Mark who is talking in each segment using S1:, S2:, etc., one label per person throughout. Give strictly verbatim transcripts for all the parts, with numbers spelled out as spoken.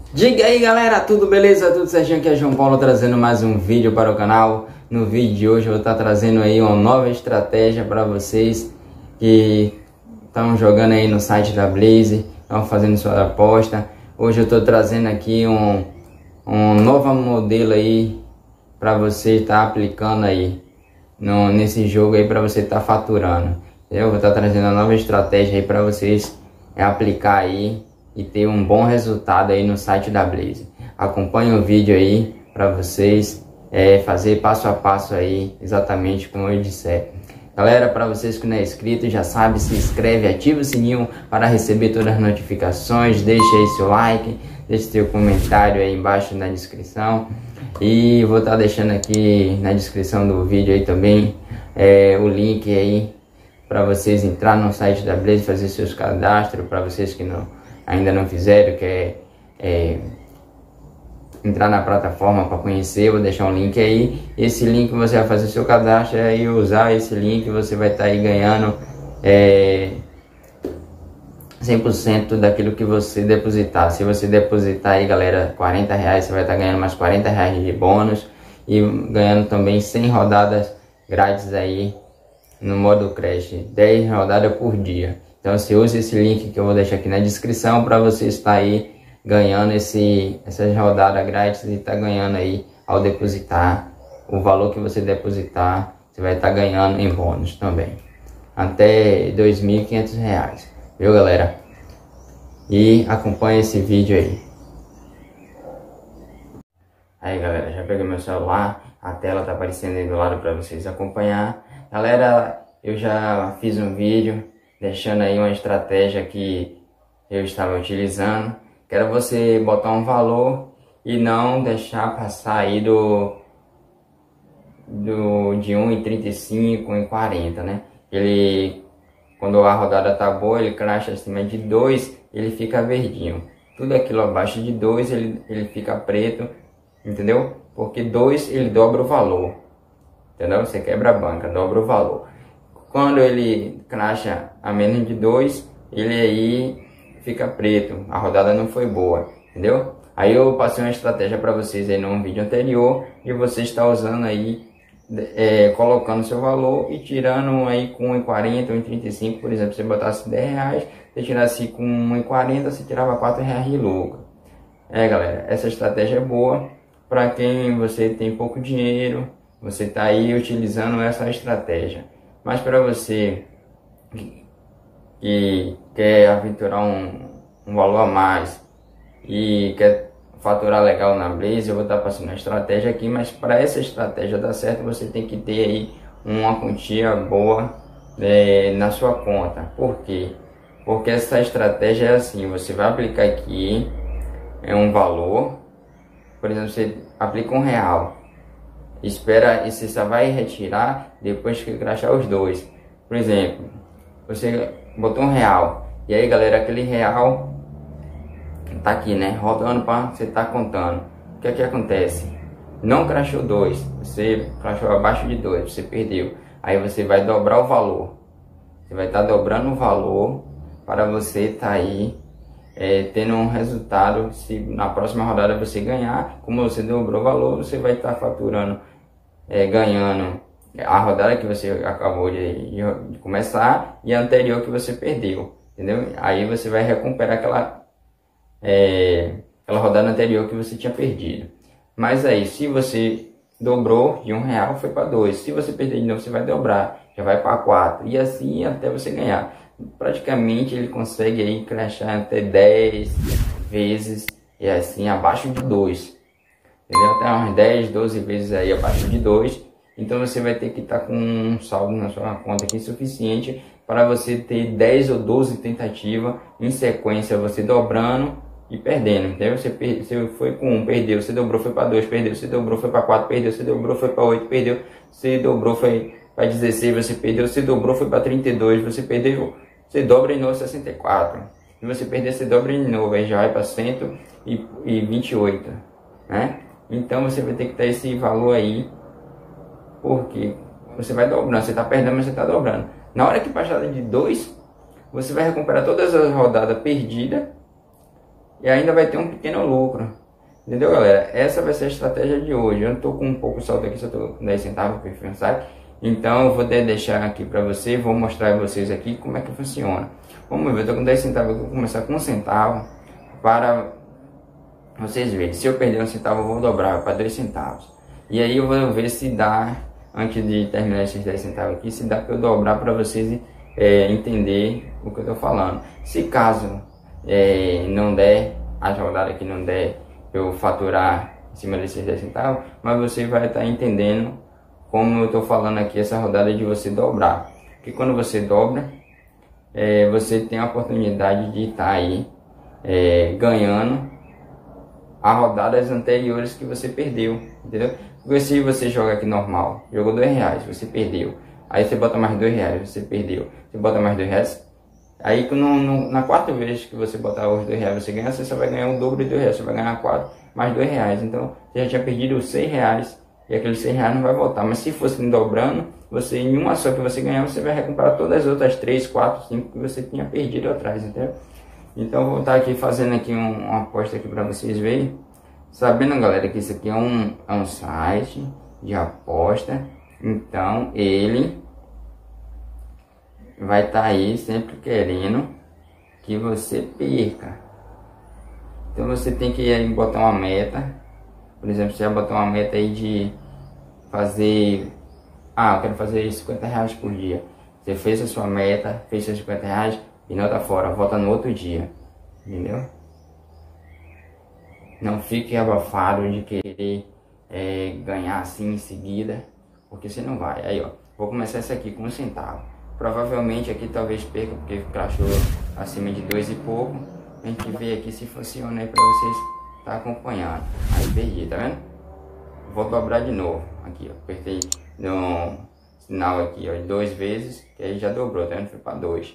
S1: Diga aí galera, tudo beleza? Tudo certinho? Aqui é João Paulo trazendo mais um vídeo para o canal. No vídeo de hoje eu vou estar trazendo aí uma nova estratégia para vocês que estão jogando aí no site da Blaze, estão fazendo sua aposta. Hoje eu estou trazendo aqui um, um novo modelo aí para você estar tá aplicando aí no, nesse jogo aí, para você estar tá faturando. Eu vou estar tá trazendo uma nova estratégia aí para vocês é, aplicar aí e ter um bom resultado aí no site da Blaze. Acompanhe o vídeo aí para vocês é, fazer passo a passo aí, exatamente como eu disser. Galera, para vocês que não é inscrito, já sabe, se inscreve, ativa o sininho para receber todas as notificações, deixa aí seu like, deixa seu comentário aí embaixo na descrição. E vou estar tá deixando aqui na descrição do vídeo aí também é, o link aí para vocês entrar no site da Blaze, fazer seus cadastros. Para vocês que não ainda não fizeram, quer é, entrar na plataforma para conhecer, vou deixar um link aí. Esse link você vai fazer seu cadastro e usar esse link, você vai estar tá aí ganhando é, cem por cento daquilo que você depositar. Se você depositar aí, galera, quarenta reais, você vai estar tá ganhando mais quarenta reais de bônus e ganhando também cem rodadas grátis aí no modo Crash, dez rodadas por dia. Então você usa esse link que eu vou deixar aqui na descrição para você estar aí ganhando esse, essas rodadas grátis e estar tá ganhando aí ao depositar. O valor que você depositar, você vai estar tá ganhando em bônus também. Até dois mil e quinhentos reais. Viu, galera? E acompanha esse vídeo aí. Aí, galera, já peguei meu celular. A tela tá aparecendo aí do lado para vocês acompanhar. Galera, eu já fiz um vídeo deixando aí uma estratégia que eu estava utilizando. Quero você botar um valor e não deixar passar aí do, do de um e trinta e cinco e quarenta, né? Ele, quando a rodada tá boa, ele cracha acima de dois, ele fica verdinho. Tudo aquilo abaixo de dois, ele, ele fica preto, entendeu? Porque dois ele dobra o valor, entendeu? Você quebra a banca, dobra o valor. Quando ele cracha a menos de dois, ele aí fica preto, a rodada não foi boa, entendeu? Aí eu passei uma estratégia para vocês aí num vídeo anterior e você está usando aí, é, colocando seu valor e tirando aí com um e quarenta, um e trinta e cinco, por exemplo, você botasse dez reais, você tirasse com um e quarenta, você tirava quatro reais de lucro. É, galera, essa estratégia é boa para quem você tem pouco dinheiro, você está aí utilizando essa estratégia. Mas para você que, que quer aventurar um, um valor a mais e quer faturar legal na Blaze, eu vou estar passando uma estratégia aqui, mas para essa estratégia dar certo, você tem que ter aí uma quantia boa é, na sua conta. Por quê? Porque essa estratégia é assim, você vai aplicar aqui é um valor, por exemplo, você aplica um real, espera e você só vai retirar depois que crashar os dois. Por exemplo, você botou um real e aí, galera, aquele real tá aqui, né, rodando para você tá contando. O que é que acontece? Não crashou dois, você crashou abaixo de dois, você perdeu. Aí você vai dobrar o valor, você vai estar tá dobrando o valor para você estar tá aí é, tendo um resultado. Se na próxima rodada você ganhar, como você dobrou o valor, você vai estar tá faturando, é, ganhando a rodada que você acabou de, de começar e a anterior que você perdeu, entendeu? Aí você vai recuperar aquela, é, aquela rodada anterior que você tinha perdido. Mas aí, se você dobrou de um real, foi para dois. Se você perder de novo, você vai dobrar, já vai para quatro. E assim até você ganhar. Praticamente ele consegue aí crashar até dez vezes e assim abaixo de dois, entendeu? Até umas dez, doze vezes aí abaixo de dois. Então você vai ter que estar com um saldo na sua conta aqui suficiente para você ter dez ou doze tentativas em sequência, você dobrando e perdendo, entendeu? Você, per você foi com um, perdeu, você dobrou, foi para dois, perdeu, você dobrou, foi para quatro, perdeu, você dobrou, foi para oito, perdeu, você dobrou, foi para dezesseis, você perdeu, você dobrou, foi para trinta e dois, você perdeu, você dobra de novo sessenta e quatro. Se você perder, você dobra de novo, aí já vai para cento e vinte e oito, né? Então você vai ter que ter esse valor aí, porque você vai dobrando, você está perdendo, mas você está dobrando. Na hora que passar de dois, você vai recuperar todas as rodadas perdidas e ainda vai ter um pequeno lucro. Entendeu, galera? Essa vai ser a estratégia de hoje. Eu não tô com um pouco de saldo aqui, só tô com dez centavos para pensar. Então eu vou deixar aqui para você, vou mostrar a vocês aqui como é que funciona. Vamos ver, eu tô com dez centavos, eu vou começar com um centavo para vocês verem. Se eu perder um centavo, eu vou dobrar para dois centavos. E aí eu vou ver se dá, antes de terminar esses dez centavos aqui, se dá para eu dobrar para vocês é, entender o que eu tô falando. Se caso é, não der, a jogada aqui não der, eu faturar em cima desses dez centavos, mas você vai estar entendendo como eu estou falando aqui, essa rodada de você dobrar. Porque quando você dobra, é, você tem a oportunidade de estar aí é, ganhando as rodadas anteriores que você perdeu, entendeu? Porque se você joga aqui normal, jogou dois reais, você perdeu, aí você bota mais dois reais, você perdeu, você bota mais dois reais, aí no, no, na quarta vez que você botar os dois reais você ganha, você só vai ganhar o dobro de dois reais, você vai ganhar quatro mais dois reais, então você já tinha perdido os seis reais, e aqueles seis reais não vai voltar. Mas se fosse dobrando, você em uma só que você ganhar, você vai recuperar todas as outras três, quatro, cinco que você tinha perdido atrás, entendeu? Então eu vou estar aqui fazendo aqui um, uma aposta aqui para vocês verem, sabendo, galera, que isso aqui é um, é um site de aposta, então ele vai estar aí sempre querendo que você perca. Então você tem que aí botar uma meta. Por exemplo, você vai botar uma meta aí de fazer, ah, eu quero fazer cinquenta reais por dia. Você fez a sua meta, fez seus cinquenta reais e não tá fora, volta no outro dia, entendeu? Não fique abafado de querer é, ganhar assim em seguida, porque você não vai. Aí ó, vou começar essa aqui com um centavo. Provavelmente aqui talvez perca, porque crashou acima de dois e pouco. A gente vê aqui se funciona aí pra vocês tá acompanhando. Aí perdi, tá vendo? Vou dobrar de novo. Aqui, ó. Apertei no sinal aqui, ó, duas vezes, que aí já dobrou, tá vendo? Foi para dois.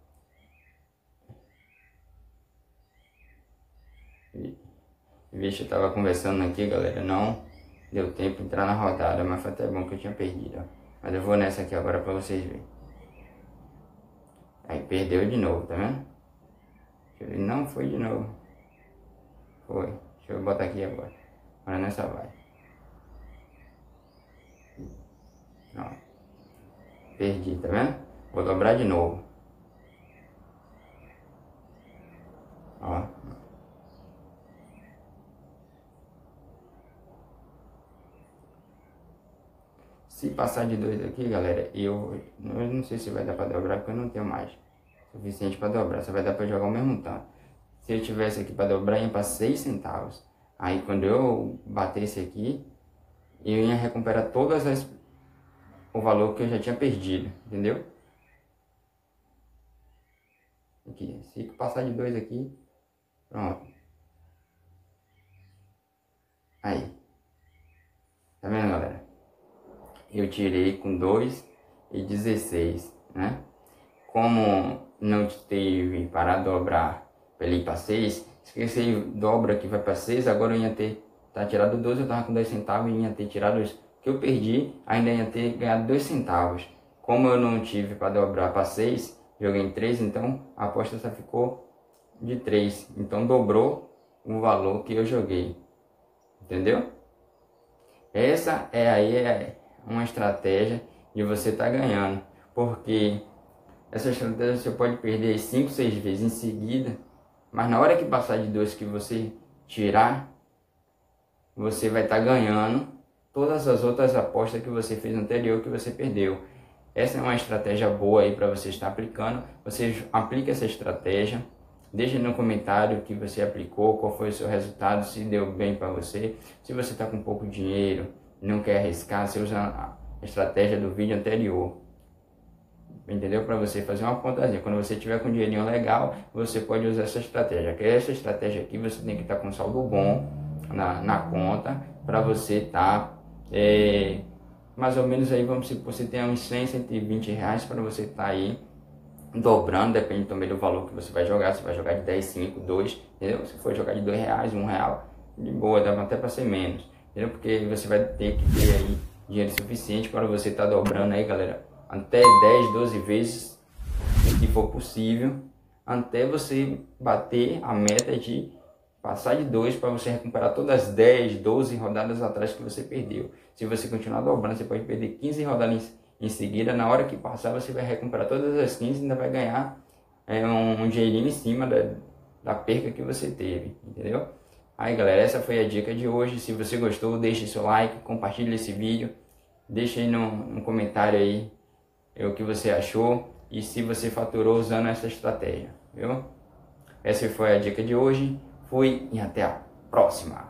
S1: Vixe, eu tava conversando aqui, galera. Não deu tempo de entrar na rodada, mas foi até bom que eu tinha perdido, ó. Mas eu vou nessa aqui agora pra vocês verem. Aí perdeu de novo, tá vendo? Ele não foi de novo. Foi. Deixa eu botar aqui agora. Agora nessa vai. Ó. Perdi, tá vendo? Vou dobrar de novo. Ó. Se passar de dois aqui, galera, eu, eu não sei se vai dar pra dobrar, porque eu não tenho mais suficiente pra dobrar. Só vai dar pra jogar o mesmo tanto. Se eu tivesse aqui para dobrar, ia para seis centavos. Aí quando eu batesse aqui, eu ia recuperar todas as o valor que eu já tinha perdido, entendeu? Aqui, se passar de dois aqui, pronto. Aí. Tá vendo, galera? Eu tirei com dois e dezesseis, né? Como não teve para dobrar para ele ir para seis, se esse dobra aqui vai para seis, agora eu ia ter tá tirado doze, eu tava com dois centavos e ia ter tirado os que eu perdi, ainda ia ter ganhado dois centavos. Como eu não tive para dobrar para seis, joguei em três, então a aposta só ficou de três, então dobrou o valor que eu joguei, entendeu? Essa é aí é uma estratégia de você estar tá ganhando, porque essa estratégia você pode perder cinco, seis vezes em seguida, mas na hora que passar de dois que você tirar, você vai estar tá ganhando todas as outras apostas que você fez anterior que você perdeu. Essa é uma estratégia boa aí para você estar aplicando. Você aplica essa estratégia, deixa no comentário o que você aplicou, qual foi o seu resultado, se deu bem para você. Se você está com pouco dinheiro, não quer arriscar, você usa a estratégia do vídeo anterior. Entendeu? Para você fazer uma pontazinha. Quando você tiver com um dinheirinho legal, você pode usar essa estratégia. Que essa estratégia aqui você tem que estar com saldo bom na, na conta, para você estar tá, é, mais ou menos aí, vamos supor, você tem uns cem, cento e vinte reais para você estar tá aí dobrando, depende também do valor que você vai jogar. Você vai jogar de dez, cinco, dois, entendeu? Se for jogar de dois reais, um real, de boa, dá até para ser menos, entendeu? Porque você vai ter que ter aí dinheiro suficiente para você estar tá dobrando aí, galera, até dez, doze vezes, se for possível, até você bater a meta de passar de dois para você recuperar todas as dez, doze rodadas atrás que você perdeu. Se você continuar dobrando, você pode perder quinze rodadas em, em seguida. Na hora que passar, você vai recuperar todas as quinze e ainda vai ganhar é, um, um dinheirinho em cima da, da perca que você teve, entendeu? Aí galera, essa foi a dica de hoje. Se você gostou, deixe seu like, compartilhe esse vídeo, deixe aí no, no comentário aí é, o que você achou e se você faturou usando essa estratégia, viu? Essa foi a dica de hoje. Fui e até a próxima!